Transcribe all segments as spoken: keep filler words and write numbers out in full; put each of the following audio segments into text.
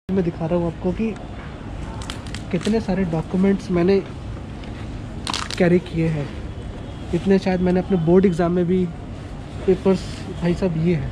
मैं दिखा रहा हूँ आपको कि कितने सारे डॉक्यूमेंट्स मैंने कैरी किए हैं। इतने शायद मैंने अपने बोर्ड एग्ज़ाम में भी पेपर्स, भाई साहब ये हैं,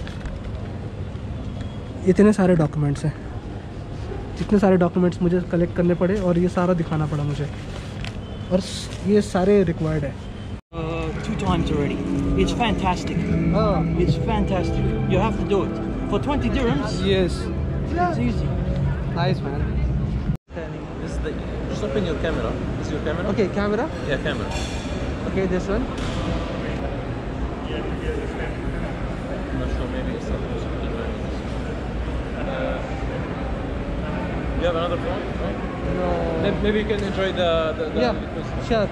इतने सारे डॉक्यूमेंट्स हैं। इतने सारे डॉक्यूमेंट्स मुझे कलेक्ट करने पड़े और ये सारा दिखाना पड़ा मुझे, और ये सारे रिक्वायर्ड है। Uh, two times already. It's fantastic. हाँ, It's fantastic. You have to do it for twenty dirhams. Yes, It's easy. Nice man. This is the, just open your camera. This is your camera? Okay, camera, Yeah, camera. Okay, this one. I'm not sure, maybe it's not possible. Uh, you have another phone? No? Maybe, maybe you can enjoy the... the, the yeah, sure.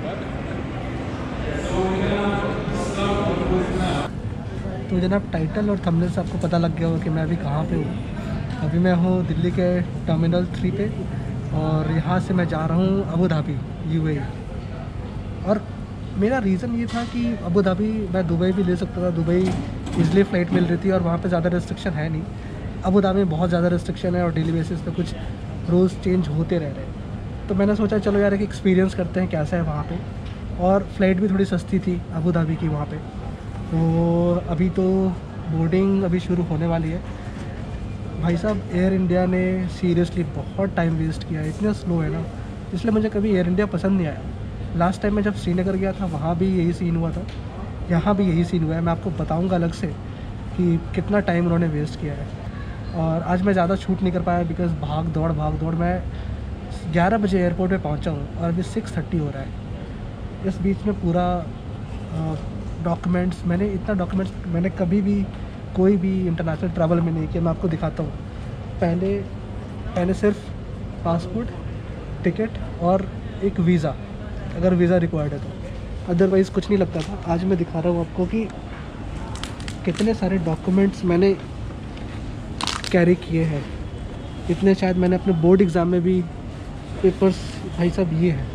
तो जनाब, title और thumbnail से आपको पता लग गया होगा कि मैं अभी कहाँ पे हूँ। अभी मैं हूँ दिल्ली के टर्मिनल थ्री पे, और यहाँ से मैं जा रहा हूँ अबू धाबी, यूएई। और मेरा रीज़न ये था कि अबू धाबी मैं दुबई भी ले सकता था, दुबई इजली फ़्लाइट मिल रही थी और वहाँ पे ज़्यादा रिस्ट्रिक्शन है नहीं। अबू धाबी में बहुत ज़्यादा रिस्ट्रिक्शन है और डेली बेसिस पे कुछ रूल्स चेंज होते रह रहे हैं। तो मैंने सोचा चलो यार एक एक्सपीरियंस करते हैं कैसा है वहाँ पे, और फ़्लाइट भी थोड़ी सस्ती थी अबू धाबी की वहाँ पे। तो अभी तो बोर्डिंग अभी शुरू होने वाली है। भाई साहब, एयर इंडिया ने सीरियसली बहुत टाइम वेस्ट किया है, इतना स्लो है ना, इसलिए मुझे कभी एयर इंडिया पसंद नहीं आया। लास्ट टाइम मैं जब श्रीनगर गया था वहाँ भी यही सीन हुआ था, यहाँ भी यही सीन हुआ है। मैं आपको बताऊँगा अलग से कि कितना टाइम उन्होंने वेस्ट किया है। और आज मैं ज़्यादा शूट नहीं कर पाया बिकॉज़ भाग दौड़ भाग दौड़ मैं ग्यारह बजे एयरपोर्ट पे पहुँचा हूँ और अभी सिक्स थर्टी हो रहा है। इस बीच में पूरा डॉक्यूमेंट्स, मैंने इतना डॉक्यूमेंट्स मैंने कभी भी कोई भी इंटरनेशनल ट्रैवल में नहीं किया। मैं आपको दिखाता हूँ। पहले पहले सिर्फ पासपोर्ट, टिकट और एक वीज़ा, अगर वीज़ा रिक्वायर्ड है तो, अदरवाइज़ कुछ नहीं लगता था। आज मैं दिखा रहा हूँ आपको कि कितने सारे डॉक्यूमेंट्स मैंने कैरी किए हैं। इतने शायद मैंने अपने बोर्ड एग्ज़ाम में भी पेपर्स, भाई साहब ये हैं,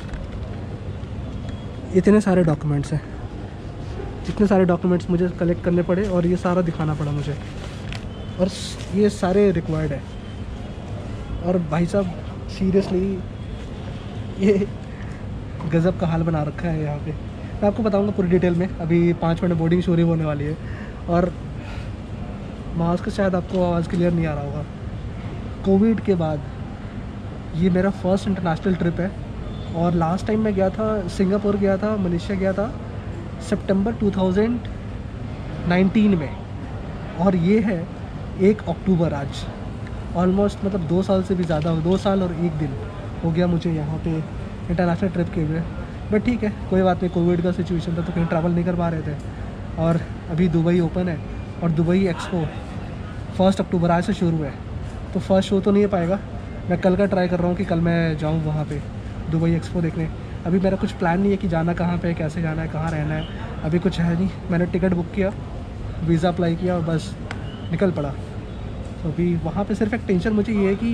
इतने सारे डॉक्यूमेंट्स हैं। इतने सारे डॉक्यूमेंट्स मुझे कलेक्ट करने पड़े और ये सारा दिखाना पड़ा मुझे, और ये सारे रिक्वायर्ड है। और भाई साहब सीरियसली ये गज़ब का हाल बना रखा है यहाँ पे। मैं आपको बताऊँगा पूरी डिटेल में। अभी पाँच मिनट बोर्डिंग शुरू होने वाली है, और मास्क शायद आपको आवाज़ क्लियर नहीं आ रहा होगा। कोविड के बाद ये मेरा फर्स्ट इंटरनेशनल ट्रिप है, और लास्ट टाइम मैं गया था, सिंगापुर गया था, मलेशिया गया था सितंबर टू थाउजेंड नाइनटीन में, और ये है एक अक्टूबर आज। ऑलमोस्ट मतलब दो साल से भी ज़्यादा, दो साल और एक दिन हो गया मुझे यहाँ पे इंटरनेशनल ट्रिप के हुए। बट ठीक है, कोई बात नहीं, कोविड का सिचुएशन था तो कहीं ट्रैवल नहीं कर पा रहे थे। और अभी दुबई ओपन है, और दुबई एक्सपो फर्स्ट अक्टूबर आज से शुरू है, तो फर्स्ट शो तो नहीं हो पाएगा। मैं कल का ट्राई कर रहा हूँ कि कल मैं जाऊँ वहाँ पे दुबई एक्सपो देखने। अभी मेरा कुछ प्लान नहीं है कि जाना कहाँ पे, कैसे जाना है, कहाँ रहना है, अभी कुछ है नहीं। मैंने टिकट बुक किया, वीज़ा अप्लाई किया और बस निकल पड़ा। तो अभी वहाँ पे सिर्फ एक टेंशन मुझे ये है कि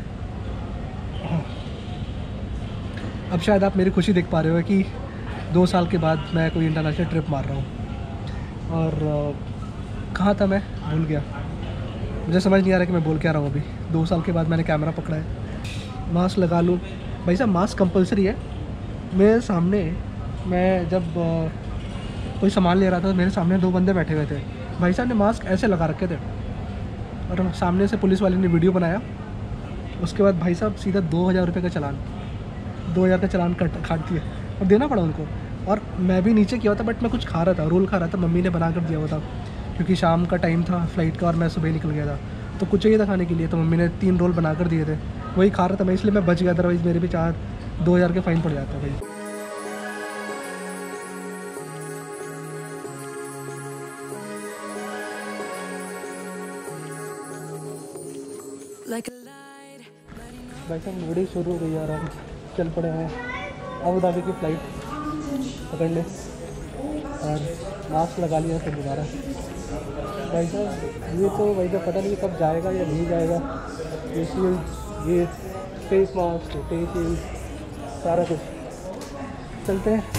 अब शायद आप मेरी खुशी देख पा रहे हो कि दो साल के बाद मैं कोई इंटरनेशनल ट्रिप मार रहा हूँ। और कहाँ था मैं, भूल गया। मुझे समझ नहीं आ रहा कि मैं बोल क्या रहा हूँ अभी। दो साल के बाद मैंने कैमरा पकड़ा है। मास्क लगा लूँ भाई साहब, मास्क कंपलसरी है। मेरे सामने मैं जब आ, कोई सामान ले रहा था तो मेरे सामने दो बंदे बैठे हुए थे। भाई साहब ने मास्क ऐसे लगा रखे थे, और सामने से पुलिस वाले ने वीडियो बनाया। उसके बाद भाई साहब सीधा दो हज़ार रुपये का चालान, दो हज़ार का चालान कट काट दिया और देना पड़ा उनको। और मैं भी नीचे किया था, बट मैं कुछ खा रहा था, रोल खा रहा था, मम्मी ने बना कर दिया हुआ था, क्योंकि शाम का टाइम था फ़्लाइट का और मैं सुबह निकल गया था, तो कुछ चाहिए था खाने के लिए, तो मम्मी ने तीन रोल बना कर दिए थे, वही खा रहा था मैं, इसलिए मैं बच गया। अदरवाइज़ मेरे भी चार दो हज़ार के फ़ाइन पड़ जाता भाई। भाई साहब वीडियो शुरू हो गई यार, हम चल पड़े हैं अबू धाबी की फ़्लाइट पकड़ ले, और मास्क लगा लिया फिर दोबारा। भाई साहब ये तो भाई साहब पता नहीं कब जाएगा या नहीं जाएगा। ये शील्ड, ये फेस मास्क, फेस शील्ड, सारा कुछ। चलते हैं।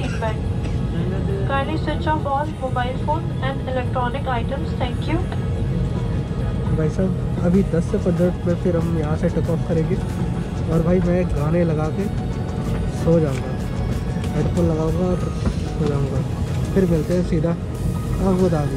seat belt. Kindly switch off all mobile phone and electronic items. Thank you. भाई साहब अभी दस से पंद्रह मिनट में फिर हम यहाँ से टेक ऑफ करेंगे और भाई मैं गाने लगा के सो जाऊँगा, हेडफोन लगाऊँगा और सो जाऊँगा। फिर मिलते हैं सीधा Abu Dhabi.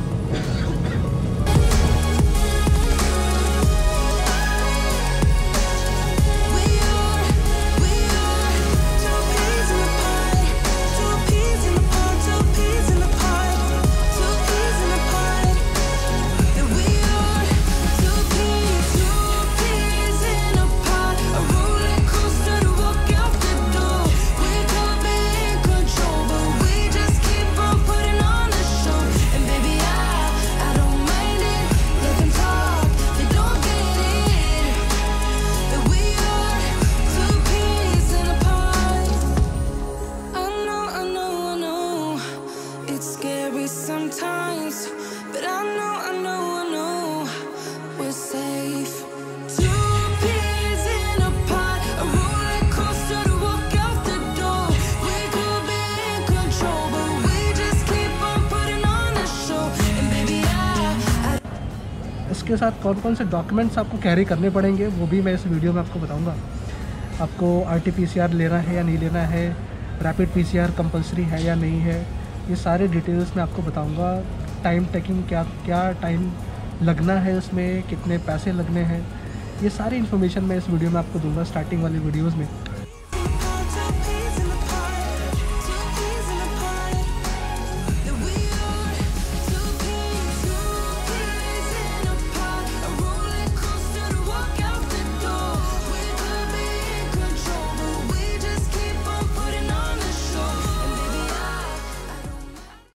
Sometimes, but I know, I know, I know we're safe. Two peas in a pod, a roller coaster to walk out the door. We could be in control, but we just keep on putting on the show. And baby, I, I इसके साथ कौन कौन से documents आपको carry करने पड़ेंगे वो भी मैं इस वीडियो में आपको बताऊंगा। आपको R T P C R लेना है या नहीं लेना है, rapid P C R compulsory है या नहीं है, ये सारे डिटेल्स मैं आपको बताऊंगा। टाइम टेकिंग क्या क्या टाइम लगना है उसमें, कितने पैसे लगने हैं, ये सारी इन्फॉर्मेशन मैं इस वीडियो में आपको दूंगा स्टार्टिंग वाली वीडियोस में।